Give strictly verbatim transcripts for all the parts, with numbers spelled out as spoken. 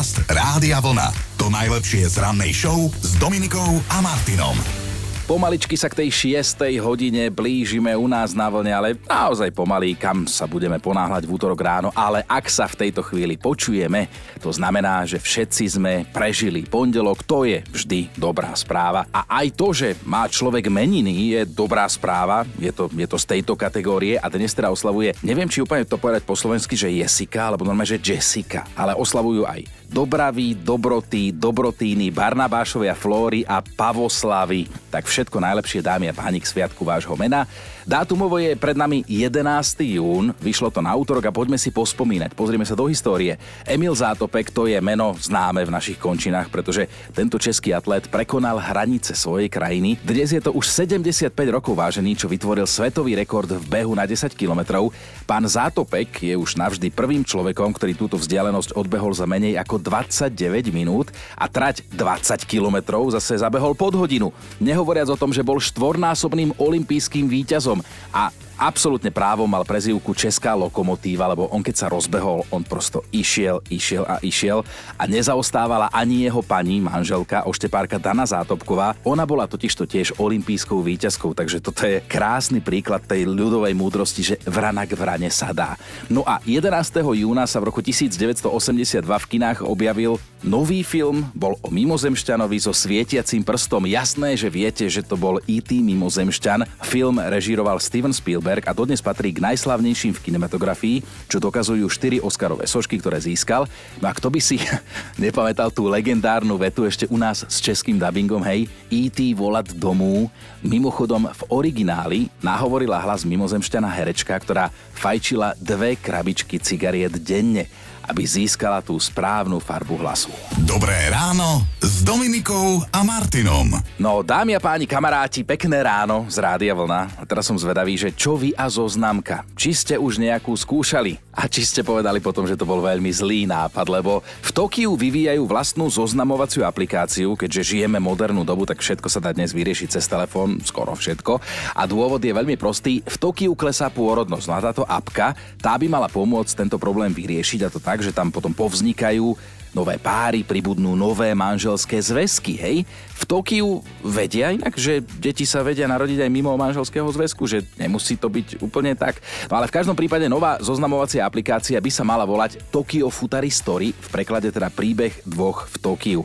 Podcast Rádia Vlna. To najlepšie z rannej show s Dominikou a Martinom. Pomaličky sa k tej šiestej hodine blížime u nás na Vlne, ale naozaj pomaly, kam sa budeme ponáhľať v útorok ráno. Ale ak sa v tejto chvíli počujeme, to znamená, že všetci sme prežili pondelok, to je vždy dobrá správa. A aj to, že má človek meniny, je dobrá správa, je to, je to z tejto kategórie a dnes teda oslavuje, neviem, či úplne to povedať po slovensky, že Jessica, alebo normálne, že Jessica, ale oslavujú aj Dobraví, Dobrotý, Dobrotíny, Barnabášovia, Flóry a Pavoslavy. Tak všetko najlepšie, dámy a páni, k sviatku vášho mena. Dátumovo je pred nami jedenásteho júna, vyšlo to na útorok a poďme si pospomínať. Pozrieme sa do histórie. Emil Zátopek, to je meno známe v našich končinách, pretože tento český atlét prekonal hranice svojej krajiny. Dnes je to už sedemdesiatpäť rokov vážený, čo vytvoril svetový rekord v behu na desať kilometrov. Pán Zátopek je už navždy prvým človekom, ktorý túto vzdialenosť odbehol za menej ako dvadsaťdeväť minút a trať dvadsať kilometrov zase zabehol pod hodinu. Nehovoriac o tom, že bol štvornásobným olympijským víťazom a absolútne právo mal prezývku Česká lokomotíva, lebo on keď sa rozbehol, on prosto išiel, išiel a išiel a nezaostávala ani jeho pani, manželka, oštepárka Dana Zátopková. Ona bola totižto tiež olympijskou víťazkou, takže toto je krásny príklad tej ľudovej múdrosti, že vrana k vrane sa dá. No a jedenásteho júna sa v roku devätnásťstoosemdesiatdva v kinách objavil nový film, bol o mimozemšťanovi so svietiacím prstom. Jasné, že viete, že to bol í té mimozemšťan. Film režíroval Steven Spielberg a dodnes patrí k najslavnejším v kinematografii, čo dokazujú štyri Oscarové sošky, ktoré získal. No a kto by si nepamätal tú legendárnu vetu ešte u nás s českým dabingom, hej, í té volať domů. Mimochodom v origináli nahovorila hlas mimozemšťana herečka, ktorá fajčila dve krabičky cigariet denne, aby získala tú správnu farbu hlasu. Dobré ráno s Dominikou a Martinom. No, dámy a páni, kamaráti, pekné ráno z Rádia Vlna. A teraz som zvedavý, že čo vy a zoznamka? Či ste už nejakú skúšali? A či ste povedali potom, že to bol veľmi zlý nápad, lebo v Tokiu vyvíjajú vlastnú zoznamovaciu aplikáciu, keďže žijeme modernú dobu, tak všetko sa dá dnes vyriešiť cez telefón, skoro všetko. A dôvod je veľmi prostý. V Tokiu klesá pôrodnosť. No a táto apka, tá by mala pomôcť tento problém vyriešiť, a to tak, že tam potom povznikajú nové páry, pribudnú nové manželské zväzky, hej? V Tokiu vedia inak, že deti sa vedia narodiť aj mimo manželského zväzku, že nemusí to byť úplne tak. No ale v každom prípade nová zoznamovacia aplikácia by sa mala volať Tokyo Futari Story, v preklade teda príbeh dvoch v Tokiu.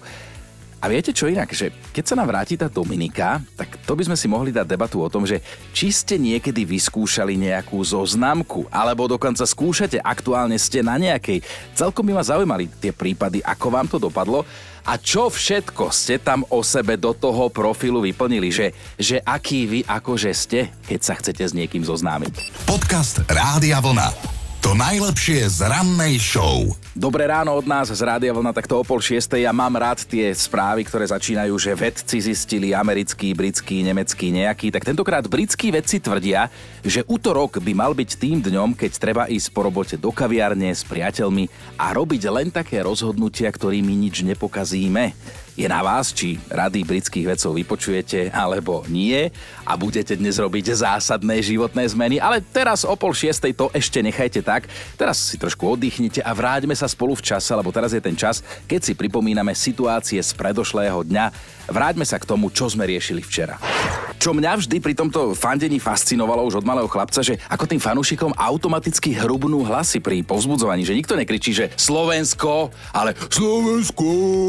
A viete čo inak, že keď sa nám vráti tá Dominika, tak to by sme si mohli dať debatu o tom, že či ste niekedy vyskúšali nejakú zoznamku, alebo dokonca skúšate, aktuálne ste na nejakej. Celkom by ma zaujímali tie prípady, ako vám to dopadlo a čo všetko ste tam o sebe do toho profilu vyplnili, že, že aký vy akože ste, keď sa chcete s niekým zoznámiť. Podcast Rádia Vlna. To najlepšie z rannej show. Dobré ráno od nás z Rádia Vlna, takto o pol šiestej. Ja mám rád tie správy, ktoré začínajú, že vedci zistili americký, britský, nemecký nejaký. Tak tentokrát britskí vedci tvrdia, že utorok by mal byť tým dňom, keď treba ísť po robote do kaviárne s priateľmi a robiť len také rozhodnutia, ktorými nič nepokazíme. Je na vás, či rady britských vedcov vypočujete, alebo nie a budete dnes robiť zásadné životné zmeny. Ale teraz o pol šiestej to ešte nechajte tak. Teraz si trošku oddychnite a vráťme sa spolu v čase, lebo teraz je ten čas, keď si pripomíname situácie z predošlého dňa. Vráťme sa k tomu, čo sme riešili včera. Čo mňa vždy pri tomto fandení fascinovalo už od malého chlapca, že ako tým fanúšikom automaticky hrubnú hlasy pri povzbudzovaní, že nikto nekričí, že Slovensko, ale Slovensko,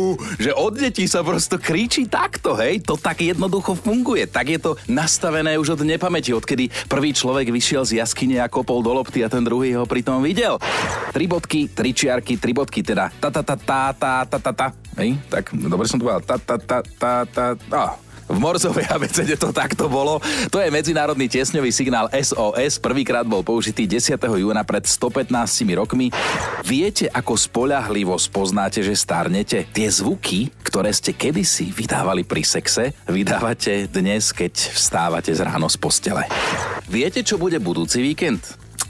že od detí sa prosto kričí takto, hej, to tak jednoducho funguje, tak je to nastavené už od nepamäti, odkedy prvý človek vyšiel z jaskyne a kopol do lopty a ten druhý ho pritom videl. Tri bodky, tri čiarky, tri bodky, teda ta ta ta ta ta ta ta ta, hej, tak dobre som to povedal, ta ta ta ta ta, ah. V morzovej abecede to takto bolo. To je medzinárodný tiesňový signál es ó es. Prvýkrát bol použitý desiateho júna pred stopätnástimi rokmi. Viete, ako spoľahlivo spoznáte, že starnete? Tie zvuky, ktoré ste kedysi vydávali pri sexe, vydávate dnes, keď vstávate z ráno z postele. Viete, čo bude budúci víkend?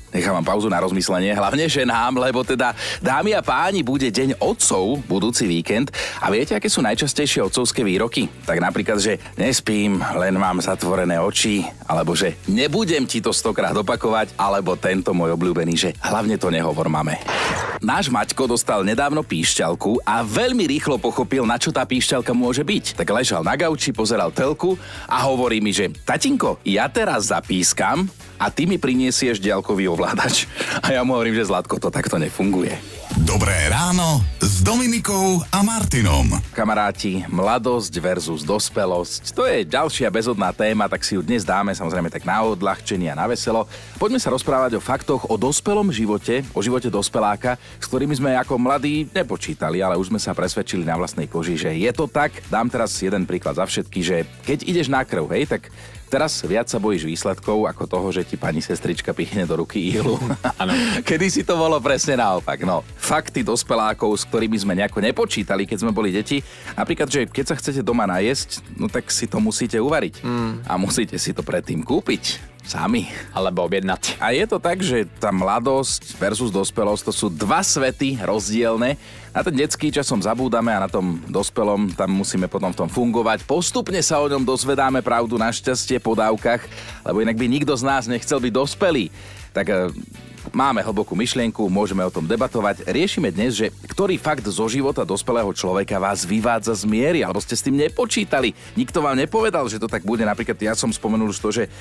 Nechám vám pauzu na rozmyslenie, hlavne ženám, lebo teda, dámy a páni, bude deň otcov budúci víkend a viete, aké sú najčastejšie otcovské výroky? Tak napríklad, že nespím, len mám zatvorené oči, alebo že nebudem ti to stokrát opakovať, alebo tento môj obľúbený, že hlavne to nehovor mame. Náš Maťko dostal nedávno píšťalku a veľmi rýchlo pochopil, na čo tá píšťalka môže byť. Tak ležal na gauči, pozeral telku a hovorí mi, že tatinko, ja teraz zapískam a ty mi priniesieš diaľkový ovládač. A ja mu hovorím, že Zlatko, to takto nefunguje. Dobré ráno s Dominikou a Martinom. Kamaráti, mladosť versus dospelosť. To je ďalšia bezodná téma, tak si ju dnes dáme samozrejme tak na odľahčenie a na veselo. Poďme sa rozprávať o faktoch o dospelom živote, o živote dospeláka, s ktorými sme ako mladí nepočítali, ale už sme sa presvedčili na vlastnej koži, že je to tak. Dám teraz jeden príklad za všetky, že keď ideš na krv, hej, tak teraz viac sa bojíš výsledkov ako toho, že ti pani sestrička pichne do ruky ihlu. Áno. Kedy si to bolo presne naopak. No, fakty dospelákov, s ktorými sme nejako nepočítali, keď sme boli deti. Napríklad, že keď sa chcete doma najesť, no tak si to musíte uvariť. Mm. A musíte si to predtým kúpiť. Sami. Alebo objednať. A je to tak, že tá mladosť versus dospelosť, to sú dva svety rozdielne. Na ten detský časom zabúdame a na tom dospelom tam musíme potom v tom fungovať. Postupne sa o ňom dozvedáme pravdu, našťastie po dávkach, lebo inak by nikto z nás nechcel byť dospelý. Tak e, máme hlbokú myšlienku, môžeme o tom debatovať. Riešime dnes, že ktorý fakt zo života dospelého človeka vás vyvádza z miery, alebo ste s tým nepočítali. Nikto vám nepovedal, že to tak bude. Napríklad ja som spomenul už to, že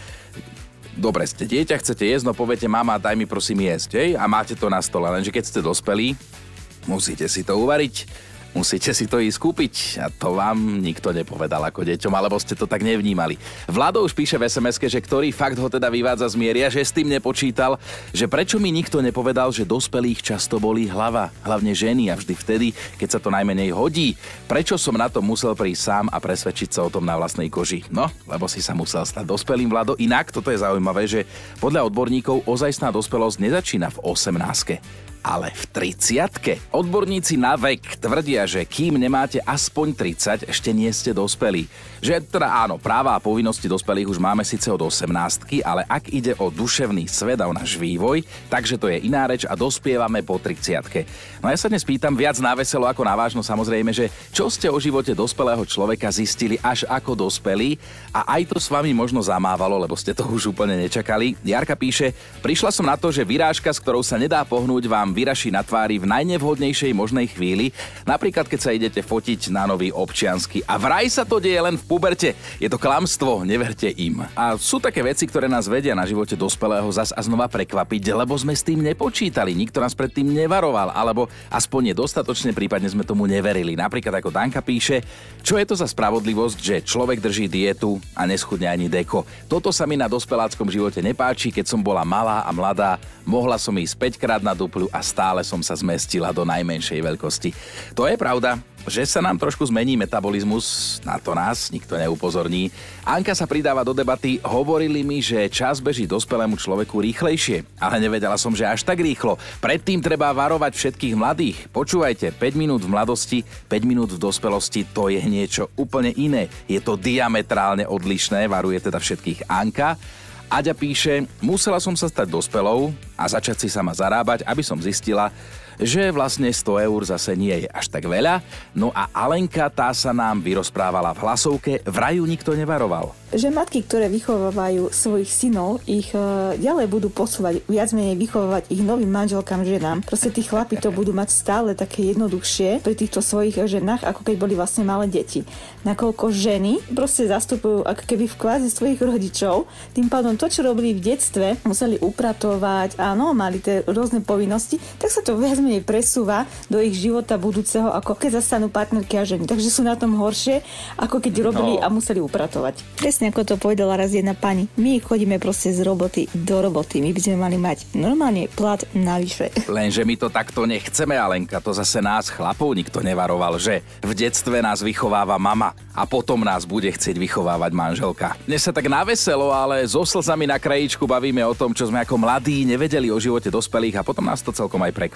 dobre, ste dieťa, chcete jesť, no poviete, mama, daj mi prosím jesť, hej? A máte to na stole, lenže keď ste dospelí, musíte si to uvariť, musíte si to ísť kúpiť a to vám nikto nepovedal ako deťom, alebo ste to tak nevnímali. Vlado už píše v es em eske, že ktorý fakt ho teda vyvádza z miery a že s tým nepočítal, že prečo mi nikto nepovedal, že dospelých často bolí hlava, hlavne ženy a vždy vtedy, keď sa to najmenej hodí. Prečo som na to musel prísť sám a presvedčiť sa o tom na vlastnej koži? No, lebo si sa musel stať dospelým, Vlado. Inak toto je zaujímavé, že podľa odborníkov ozajstná dospelosť nezačína v osemnástke, ale v tridsiatke. Odborníci na vek tvrdia, že kým nemáte aspoň tridsať, ešte nie ste dospelí. Že teda áno, práva a povinnosti dospelých už máme síce od osemnástky, ale ak ide o duševný svet a o náš vývoj, takže to je iná reč a dospievame po tridsiatke. No ja sa dnes pýtam viac na veselo ako na vážno, samozrejme, že čo ste o živote dospelého človeka zistili až ako dospelí a aj to s vami možno zamávalo, lebo ste to už úplne nečakali. Jarka píše, prišla som na to, že vyrážka, s ktorou sa nedá pohnúť, vám vyraší na tvári v najnevhodnejšej možnej chvíli, napríklad keď sa idete fotiť na nový občiansky. A vraj sa to deje len v puberte. Je to klamstvo, neverte im. A sú také veci, ktoré nás vedia na živote dospelého zas a znova prekvapiť, lebo sme s tým nepočítali, nikto nás predtým nevaroval, alebo aspoň nedostatočne, prípadne sme tomu neverili. Napríklad ako Danka píše, čo je to za spravodlivosť, že človek drží dietu a neschudne ani deko. Toto sa mi na dospeláckom živote nepáči, keď som bola malá a mladá, mohla som ísť päťkrát na duplu a stále som sa zmestila do najmenšej veľkosti. To je pravda, že sa nám trošku zmení metabolizmus, na to nás nikto neupozorní. Anka sa pridáva do debaty, hovorili mi, že čas beží dospelému človeku rýchlejšie, ale nevedela som, že až tak rýchlo. Predtým treba varovať všetkých mladých. Počúvajte, päť minút v mladosti, päť minút v dospelosti, to je niečo úplne iné. Je to diametrálne odlišné, varuje teda všetkých Anka. Aďa píše, musela som sa stať dospelou a začať si sama zarábať, aby som zistila, že vlastne sto eur zase nie je až tak veľa. No a Alenka, tá sa nám vyrozprávala v hlasovke, vraj ju nikto nevaroval. Že matky, ktoré vychovávajú svojich synov, ich uh, ďalej budú posúvať, viac menej vychovávať ich novým manželkám, ženám. Proste tí chlapi to budú mať stále také jednoduchšie pri týchto svojich ženách, ako keď boli vlastne malé deti. Nakoľko ženy proste zastupujú ako keby v kvázi svojich rodičov, tým pádom to, čo robili v detstve, museli upratovať, áno, mali tie rôzne povinnosti, tak sa to viac menej presúva do ich života budúceho, ako keď zastanú partnerky a ženy. Takže sú na tom horšie, ako keď robili no. a museli upratovať. Presne ako to povedala raz jedna pani. My chodíme proste z roboty do roboty. My by sme mali mať normálne plat navyše. Lenže my to takto nechceme, Alenka. To zase nás chlapov nikto nevaroval, že v detstve nás vychováva mama a potom nás bude chcieť vychovávať manželka. Dnes sa tak naveselo, ale so slzami na krajíčku bavíme o tom, čo sme ako mladí nevedeli o živote dospelých a potom nás to celkom aj prekvapilo.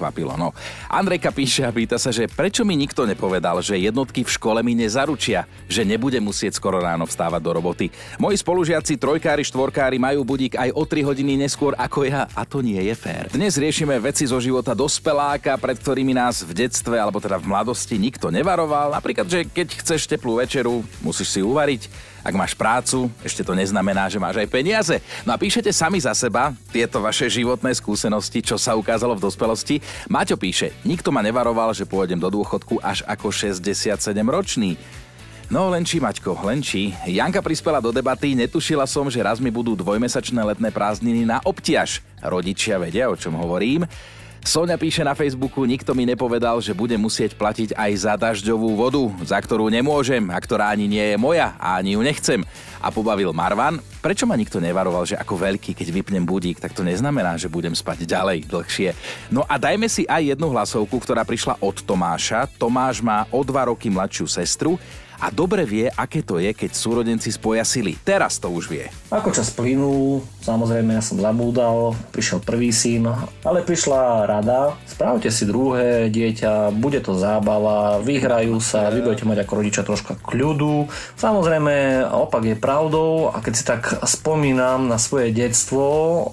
No. Andrejka píše a pýta sa, že prečo mi nikto nepovedal, že jednotky v škole mi nezaručia, že nebudem musieť skoro ráno vstávať do roboty. Moji spolužiaci trojkári, štvorkári majú budík aj o tri hodiny neskôr ako ja a to nie je fér. Dnes riešime veci zo života dospeláka, pred ktorými nás v detstve alebo teda v mladosti nikto nevaroval. Napríklad, že keď chceš teplú večeru, musíš si uvariť. Ak máš prácu, ešte to neznamená, že máš aj peniaze. No a píšete sami za seba tieto vaše životné skúsenosti, čo sa ukázalo v dospelosti. Maťo píše, nikto ma nevaroval, že pôjdem do dôchodku až ako šesťdesiatsedemročný. No len či, Maťko, len či. Janka prispela do debaty, netušila som, že raz mi budú dvojmesačné letné prázdniny na obťaž. Rodičia vedia, o čom hovorím. Soňa píše na Facebooku, nikto mi nepovedal, že budem musieť platiť aj za dažďovú vodu, za ktorú nemôžem a ktorá ani nie je moja a ani ju nechcem. A pobavil Marvan, prečo ma nikto nevaroval, že ako veľký, keď vypnem budík, tak to neznamená, že budem spať ďalej dlhšie. No a dajme si aj jednu hlasovku, ktorá prišla od Tomáša. Tomáš má o dva roky mladšiu sestru a dobre vie, aké to je, keď súrodenci spoja sily. Teraz to už vie. Ako čas plynul, samozrejme ja som zabúdal, prišiel prvý syn, ale prišla rada, spravte si druhé dieťa, bude to zábava, vyhrajú sa, vy budete mať ako rodičia troška kľudu. Samozrejme, opak je pravdou a keď si tak spomínam na svoje detstvo,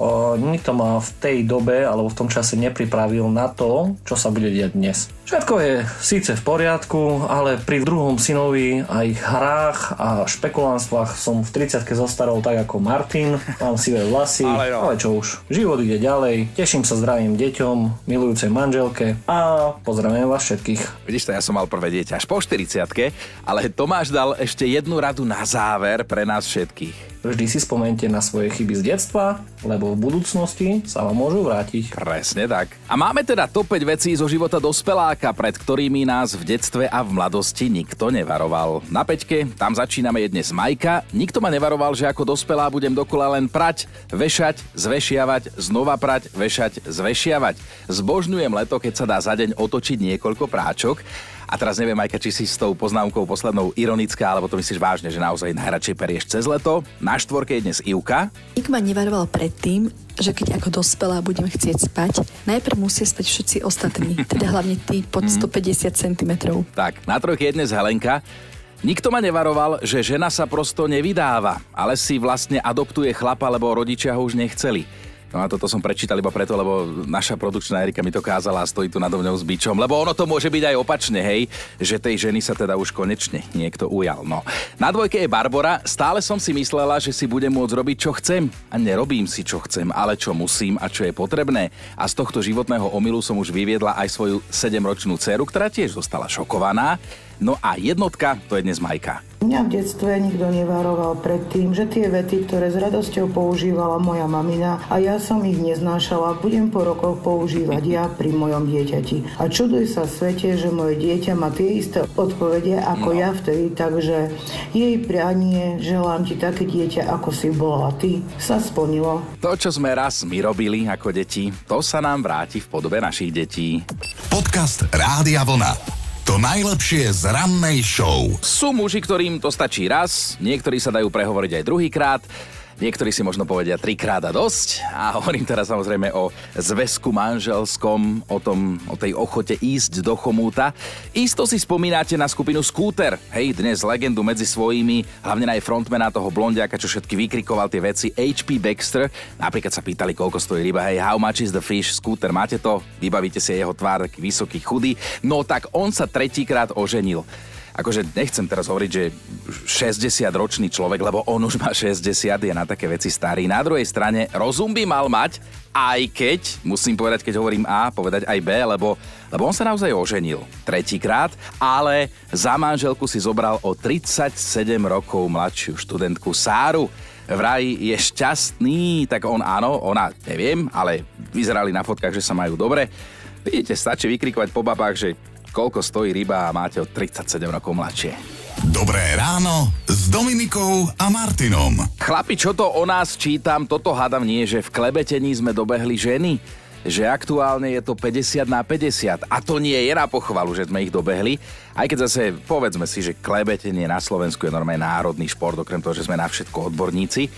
nikto ma v tej dobe alebo v tom čase nepripravil na to, čo sa bude diať dnes. Všetko je síce v poriadku, ale pri druhom synovi a ich hrách a špekulánstvách som v tridsiatke zostarol tak ako Martin, mám sivé vlasy, ale, no. ale čo už, život ide ďalej, teším sa zdravým deťom, milujúcej manželke a pozdravujem vás všetkých. Vidíš to, ja som mal prvé dieťa až po štyridsiatke, ale Tomáš dal ešte jednu radu na záver pre nás všetkých. Vždy si spomente na svoje chyby z detstva, lebo v budúcnosti sa vám môžu vrátiť. Presne tak. A máme teda top päť vecí zo života dospeláka, pred ktorými nás v detstve a v mladosti nikto nevaroval. Na päťke, tam začíname je dnes Majka. Nikto ma nevaroval, že ako dospelá budem dokola len prať, vešať, zvešiavať, znova prať, vešať, zvešiavať. Zbožňujem leto, keď sa dá za deň otočiť niekoľko práčok. A teraz neviem, Majka, či si s tou poznámkou poslednou ironická, alebo to myslíš vážne, že naozaj najradšej perieš cez leto. Na štvorke je dnes Ivka. Nik ma nevaroval predtým, že keď ako dospelá budem chcieť spať, najprv musia spať všetci ostatní, teda hlavne tí pod stopäťdesiat centimetrov. Tak, na trojke je dnes Helenka. Nikto ma nevaroval, že žena sa prosto nevydáva, ale si vlastne adoptuje chlapa, lebo rodičia ho už nechceli. No a toto som prečítal iba preto, lebo naša produkčná Erika mi to kázala a stojí tu nado mňou s bičom, lebo ono to môže byť aj opačne, hej, že tej ženy sa teda už konečne niekto ujal. No. Na dvojke je Barbora, stále som si myslela, že si budem môcť robiť, čo chcem. A nerobím si, čo chcem, ale čo musím a čo je potrebné. A z tohto životného omylu som už vyviedla aj svoju sedemročnú dceru, ktorá tiež zostala šokovaná. No a jednotka, to je dnes Majka. Mňa v detstve nikto nevaroval pred tým, že tie vety, ktoré s radosťou používala moja mamina a ja som ich neznášala, budem po rokoch používať ja pri mojom dieťati. A čuduj sa svete, že moje dieťa má tie isté odpovede ako no. ja vtedy, takže jej prianie, želám ti také dieťa, ako si bola ty, sa splnilo. To, čo sme raz my robili ako deti, to sa nám vráti v podobe našich detí. Podcast Rádia Vlna. To najlepšie z rannej show. Sú muži, ktorým to stačí raz, niektorí sa dajú prehovoriť aj druhýkrát, niektorí si možno povedia trikrát a dosť. A hovorím teraz samozrejme o zväzku manželskom, o tom, o tej ochote ísť do chomúta. Isto si spomínate na skupinu Scooter. Hej, dnes legendu medzi svojimi, hlavne aj frontmana toho blondiaka, čo všetky vykrikoval tie veci, há pé Baxter. Napríklad sa pýtali, koľko stojí ryba, hej, how much is the fish? Scooter, máte to? Vybavíte si jeho tvár, taký vysoký, chudý. No tak on sa tretíkrát oženil. Akože nechcem teraz hovoriť, že šesťdesiatročný človek, lebo on už má šesťdesiat, je na také veci starý. Na druhej strane rozum by mal mať, aj keď, musím povedať, keď hovorím A, povedať aj B, lebo, lebo on sa naozaj oženil tretíkrát, ale za manželku si zobral o tridsaťsedem rokov mladšiu študentku Sáru. Vraj je šťastný, tak on áno, ona neviem, ale vyzerali na fotkách, že sa majú dobre. Vidíte, stačí vykrikovať po babách, že koľko stojí ryba a máte o tridsaťsedem rokov mladšie. Dobré ráno s Dominikou a Martinom. Chlapi, čo to o nás čítam, toto hádam nie, že v klebetení sme dobehli ženy. Že aktuálne je to päťdesiat na päťdesiat. A to nie je na pochvalu, že sme ich dobehli. Aj keď zase povedzme si, že klebetenie na Slovensku je normálne národný šport, okrem toho, že sme na všetko odborníci.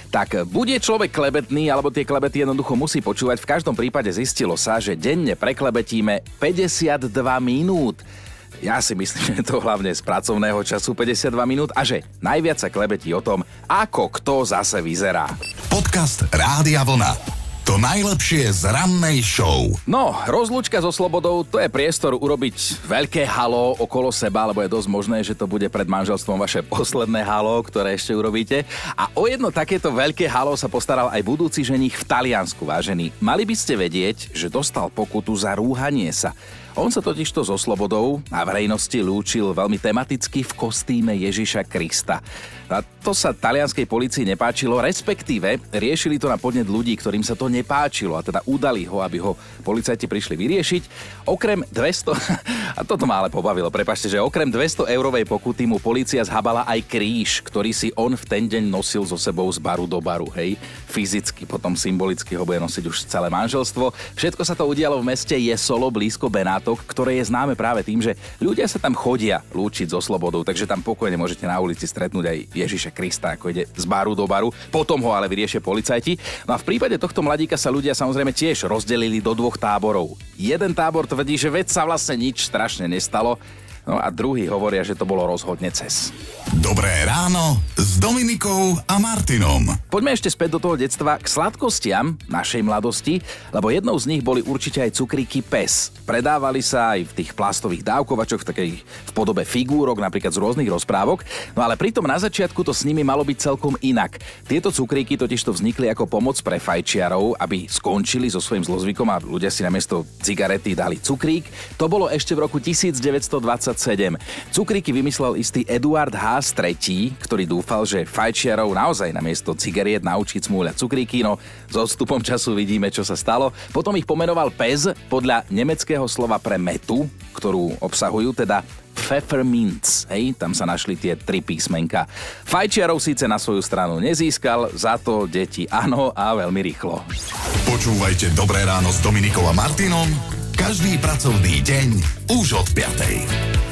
Tak bude človek klebetný, alebo tie klebety jednoducho musí počúvať. V každom prípade zistilo sa, že denne preklebetíme päťdesiatdva minút. Ja si myslím, že to hlavne z pracovného času päťdesiatdva minút a že najviac sa klebetí o tom, ako kto zase vyzerá. Podcast Rádia Vlna. To najlepšie z rannej show. No, rozlúčka so slobodou, to je priestor urobiť veľké halo okolo seba, lebo je dosť možné, že to bude pred manželstvom vaše posledné halo, ktoré ešte urobíte. A o jedno takéto veľké halo sa postaral aj budúci ženich v Taliansku, vážený. Mali by ste vedieť, že dostal pokutu za rúhanie sa. On sa totižto so slobodou na verejnosti lúčil veľmi tematicky v kostýme Ježiša Krista. A to sa talianskej polícii nepáčilo, respektíve riešili to na podnet ľudí, ktorým sa to nepáčilo a teda udali ho, aby ho policajti prišli vyriešiť. Okrem dvesto... A toto ma ale pobavilo, prepáčte, že okrem dvesto eurovej pokuty mu polícia zhabala aj kríž, ktorý si on v ten deň nosil so sebou z baru do baru, hej. Fyzicky, potom symbolicky ho bude nosiť už celé manželstvo. Všetko sa to udialo v meste Jesolo, blízko Benátok, ktoré je známe práve tým, že ľudia sa tam chodia lúčiť so slobodou, takže tam pokojne môžete na ulici stretnúť aj Ježiša Krista, ako ide z baru do baru. Potom ho ale vyriešia policajti. No a v prípade tohto mladíka sa ľudia samozrejme tiež rozdelili do dvoch táborov. Jeden tábor tvrdí, že veď sa vlastne nič strašne nestalo, no a druhý hovoria, že to bolo rozhodne cez. Dobré ráno s Dominikou a Martinom. Poďme ešte späť do toho detstva k sladkostiam našej mladosti, lebo jednou z nich boli určite aj cukríky Pes. Predávali sa aj v tých plastových dávkovačoch v takej v podobe figúrok, napríklad z rôznych rozprávok, no ale pritom na začiatku to s nimi malo byť celkom inak. Tieto cukríky totižto vznikli ako pomoc pre fajčiarov, aby skončili so svojím zlozvykom a ľudia si namiesto cigarety dali cukrík. To bolo ešte v roku devätnásťstodvadsaťsedem. Cukríky vymyslel istý Eduard Haas tretí, ktorý dúfal, že fajčiarov naozaj namiesto cigariet naučí cmúľať cukríky, no s odstupom času vidíme, čo sa stalo. Potom ich pomenoval Pez podľa nemeckého slova pre metu, ktorú obsahujú, teda Pfefferminz, hej, tam sa našli tie tri písmenka. Fajčiarov síce na svoju stranu nezískal, za to deti áno a veľmi rýchlo. Počúvajte Dobré ráno s Dominikou a Martinom každý pracovný deň už od piatej.